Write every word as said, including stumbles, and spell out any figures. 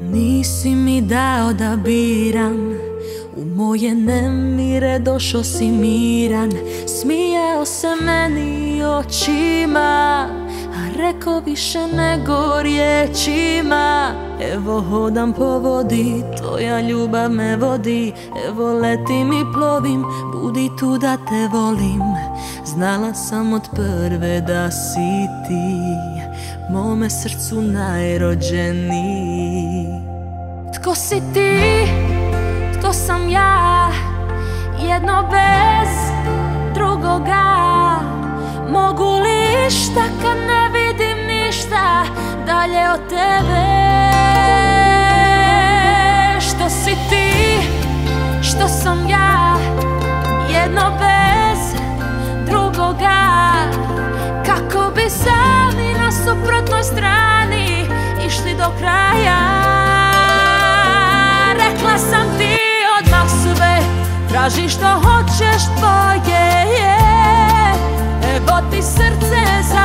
Nisi mi dao da biram, u moje nemire došao si miran. Smijao se meni očima, a rekao više nego riječima. Evo hodam po vodi, tvoja ljubav me vodi. Evo letim i plovim, budi tu da te volim. Znala sam od prve da si ti mome srcu najrođeniji. Tko si ti, tko sam ja, jedno bez drugoga. Mogu li išta kad ne vidim ništa dalje od tebe? Što si ti, što sam ja, jedno bez drugoga. Kako bi sami na suprotnoj strani išli do kraja. Rekla sam ti odmah sve, traži što hoćeš, tvoje je. Evo ti srce za